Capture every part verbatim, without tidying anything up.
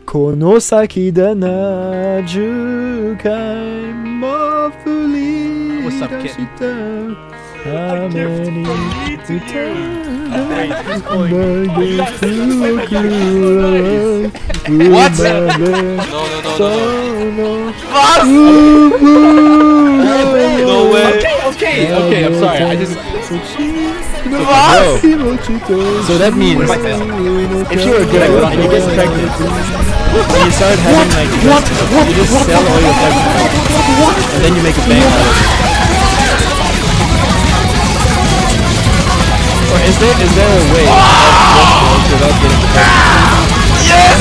この先でなじゅうかいも降り出した雨に歌う What? No, no, no, no. No way. Okay, okay, I'm sorry. I just. Bro. So that means if you were good and you get pregnant, when you start having like what? What? You just sell all your pregnant and then you make a bank out of it. Or is there is there a way of without getting pregnant? Yes!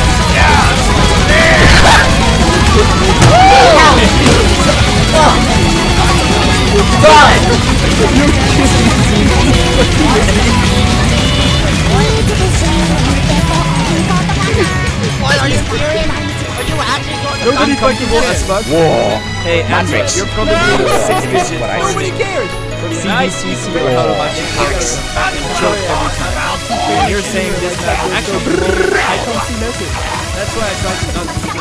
What are you serious? Are you actually going to uncomfortable as fuck? Whoa. Hey, Matrix. You're probably six digits. Nobody cares. C B C C or how to watch Koxx. Joke every time. And you're saying this now. Actually, I don't see message. That's why I tried to not see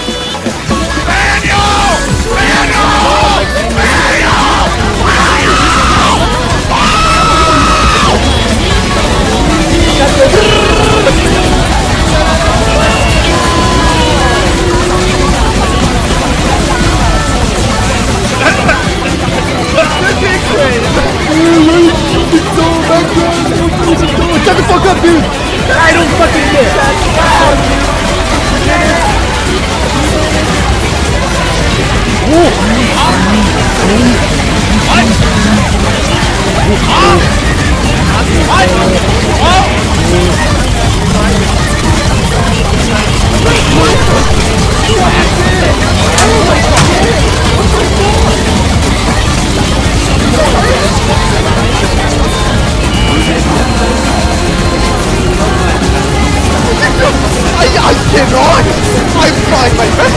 Manual! Manual! Shut the fuck up, dude! I don't fucking care! I, I cannot! I'm trying my best!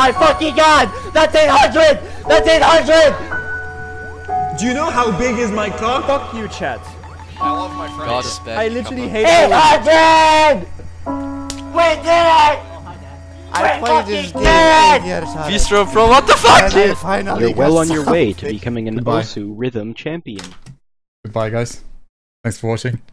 my fucking god! That's eight hundred! That's eight hundred! Do you know how big is my cock? Fuck you, chat. I love my friends. God is bad. I literally hate eight it. hundred! We did it! I played this fucking game did eight years. Bistro Pro, what the fuck? And I finally You're well got on your way to something. becoming an Goodbye. Osu rhythm champion. Goodbye, guys. Thanks for watching.